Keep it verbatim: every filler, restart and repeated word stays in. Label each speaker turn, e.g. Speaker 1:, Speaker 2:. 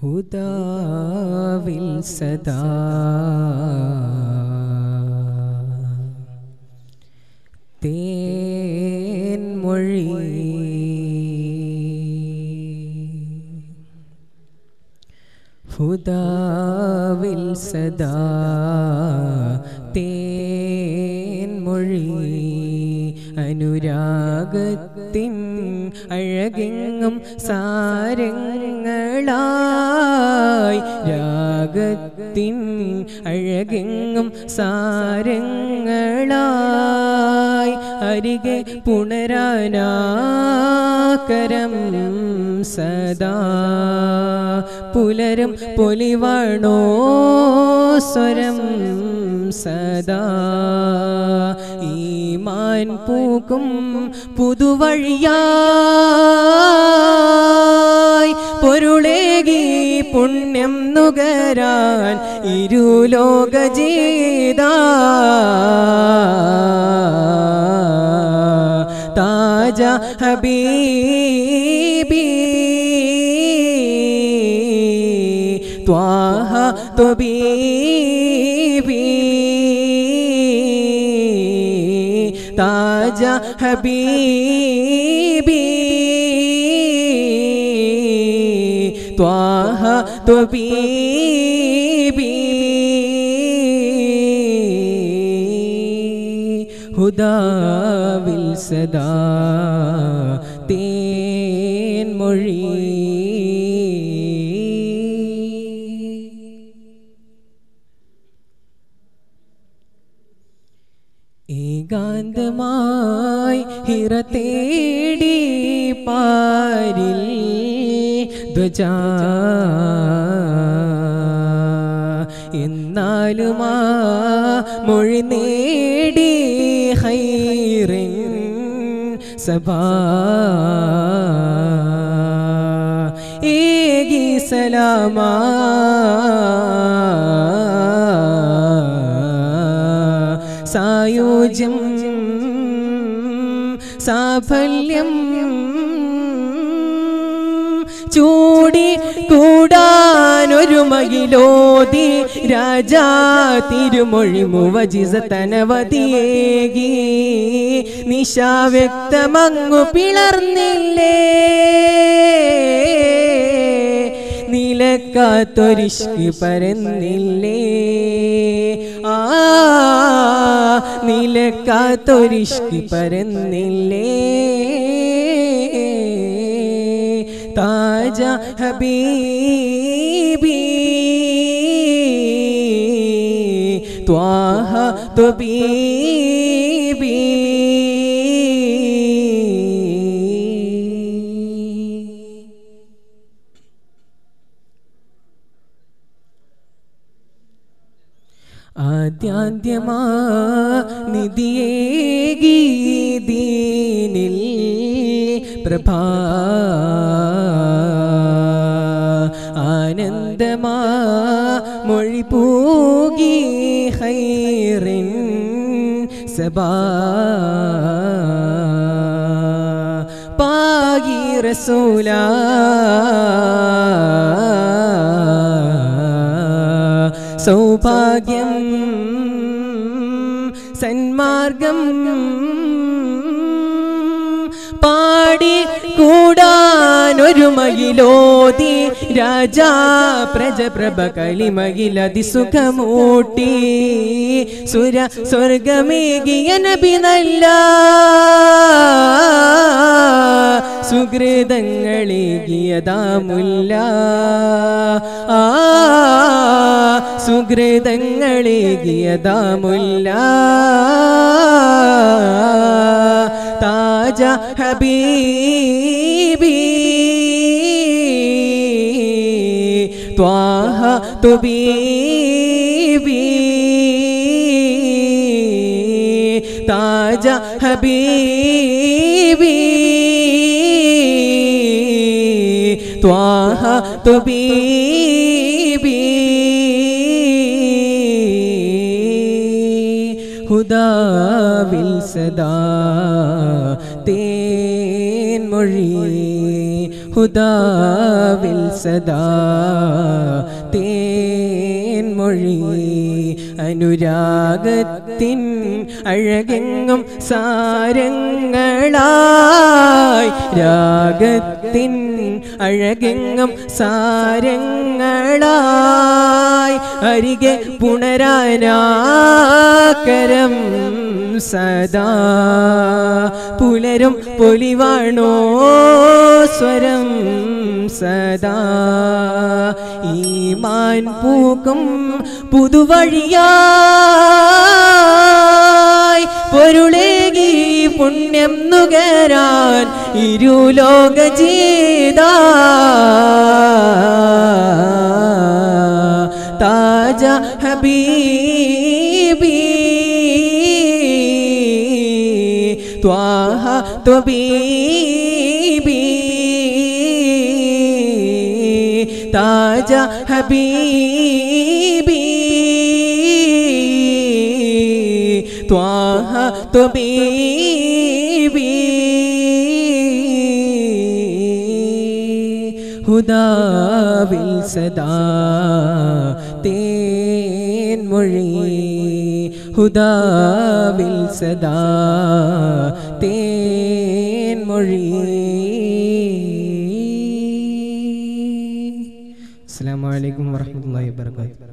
Speaker 1: ഹുദാവിൽ സദാ തേൻമൊഴി ഹുദാവിൽ സദാ തേൻമൊഴി അനുരാഗത്തിൻ അഴകെങ്ങും സാരങ്ങളായി രാഗത്തിൻ അഴകെങ്ങും സാരങ്ങളായി അരികെ പുണരാനാകരം സദാ പുലരും പൊലിവണോ സ്വരം സദാ ഈമാൻ പൂക്കും പുതുവഴിയായി പൊരുളേകി പുണ്യം നുകരാൻ ഇരുലോക ജീതാ താജ ഹബീബി ത്വാഹ ത്വബീബി താജ ഹബീബി ത്വാഹ ത്വബീബി ഹുദാവിൽ സദാ തേൻമൊഴി ഏകാന്തമായി ഹിറ തേടി പാരിൽ ധ്വജാ എന്നാലും ആ മൊഴി നേടി ഹൈറിൻ സഭാ ഏകി സലാമാ സായുജ്യം സാഫല്യം ചൂടി കൂടാനൊരു മകിലോതി രാജാ തിരുമൊഴി മുവജിസതനവതിയേകി നിശാവ്യക്തമങ്ങു പിളർന്നില്ലേ നിലക്കാത്തൊരിഷ്ക് പരന്നില്ലേ ആ നിലക്കാത്തൊരിഷ്ക് പരന്നില്ലേ താജ ഹബീബി ത്വാഹ ത്വബീബി ആദ്യാന്ത്യമാ നിധിയേകി ദീനിൽ പ്രഭാ ആനന്ദമാ മൊഴി പൂകി ഹൈറിൻ സബാ പാകി റസൂലാ സൗഭാഗ്യം സന്മാർഗം പാടി കൂടാനൊരു മയിലോതി രാജാ പ്രജപ്രഭ കളിമകിലതി സുഖമൂട്ടി സുര സ്വർഗമേകിയ നബി നല്ല സുഹൃതങ്ങളേകിയതാമുല്ല ആ സുഹൃതങ്ങളേകിയതാമുല്ല താജ ഹബീബി ത്വാഹ ത്വബീബി താജ ഹബീബി ത്വാഹ ത്വബീബി ഹുദാവിൽ സദാ തേൻമൊഴി മൊഴി ഹുദാവിൽ സദാ തേൻ മൊഴി അനുരാഗത്തിൻ അഴകെങ്ങും സാരങ്ങളായി രാഗത്തിൻ അഴകെങ്ങും സാരങ്ങളായി അരികെ പുണരാനാകരം സദാ പുലരും പൊലിവാണോ സ്വരം സദാ ഈമാൻ പൂക്കും പുതുവഴിയായി പൊരുളേകി പുണ്യം നുകരാൻ ഇരുലോക ജീതാ താജ ഹബീബി ത്വാഹ ത്വബീബി താജ ഹബീബി ത്വാഹ ത്വബീബി ഹുദാവിൽ സദാ തേൻ മൊഴി ഹുദാവിൽ സദാ തേൻ മൊഴി. അസ്സലാമു അലൈക്കും വറഹ്മത്തുള്ളാഹി വബറകാതുഹു.